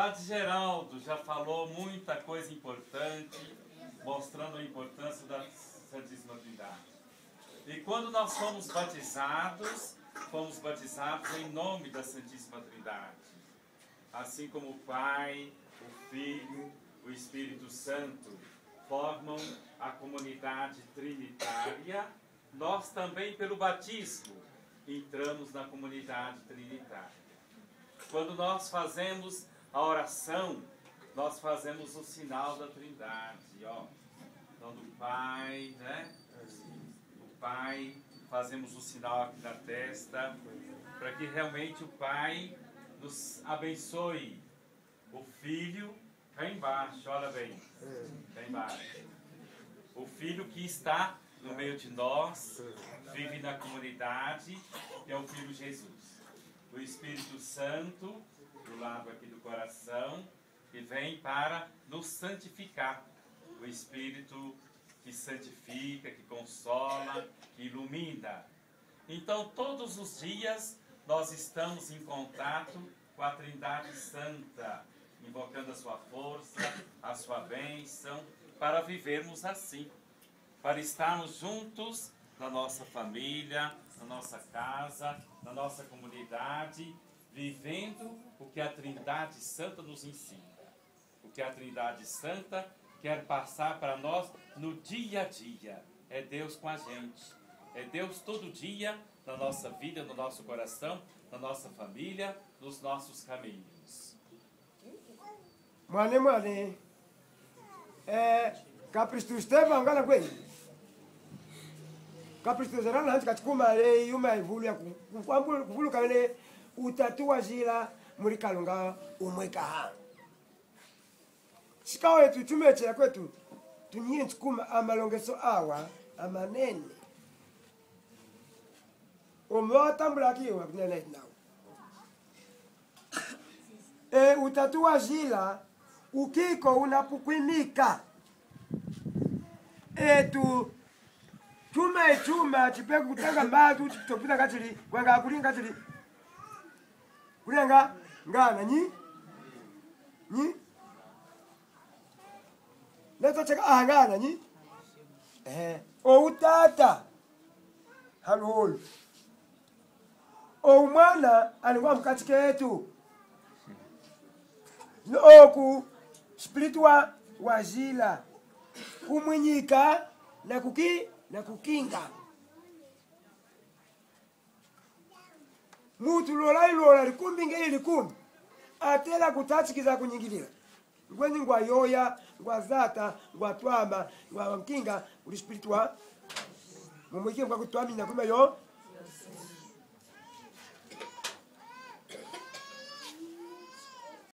Padre Geraldo já falou muita coisa importante, mostrando a importância da Santíssima Trindade. E quando nós fomos batizados em nome da Santíssima Trindade. Assim como o Pai, o Filho, o Espírito Santo formam a comunidade trinitária, nós também, pelo batismo, entramos na comunidade trinitária. Quando nós fazemos a oração, nós fazemos o sinal da Trindade, ó. Então, do Pai, né? O Pai, fazemos o sinal aqui na testa, para que realmente o Pai nos abençoe. O Filho, cá embaixo, olha bem, cá embaixo. O Filho que está no meio de nós, vive na comunidade, é o Filho Jesus. O Espírito Santo, do lado aqui do coração, que vem para nos santificar. O Espírito que santifica, que consola, que ilumina. Então, todos os dias, nós estamos em contato com a Trindade Santa, invocando a sua força, a sua bênção, para vivermos assim, para estarmos juntos na nossa família, na nossa casa, na nossa comunidade, vivendo o que a Trindade Santa nos ensina. O que a Trindade Santa quer passar para nós no dia a dia. É Deus com a gente. É Deus todo dia na nossa vida, no nosso coração, na nossa família, nos nossos caminhos. Mane, Capristo Esteban, ngana kweli. Capristo zera na katika kumare yuma ivulu ya kuvulu kale utatua jila muri kalunga umweka ha. Sikawe tutumeche kwetu tunyie tukuma amalongeso awa amanene. Umotambula kiwa kunene nawo. Utatua jila ukiko unapukwimika. Chuma chipeka kutanga mbatu chitopita katili kwanga kulinga katili kulenga ngana nyi leto cheka ngana nyi o utata halulu o mwana alikuwa mkatike yetu oku spiritual wajila kumwinyika na kukinga mutu lola likumbi ngeli likumbi atela kutachikiza kunyingilira ngweni ngwa yoya ngwa zata ngwa twama ngwa mkinga uli spiritual mumwike ngwa kutwamina kuma yo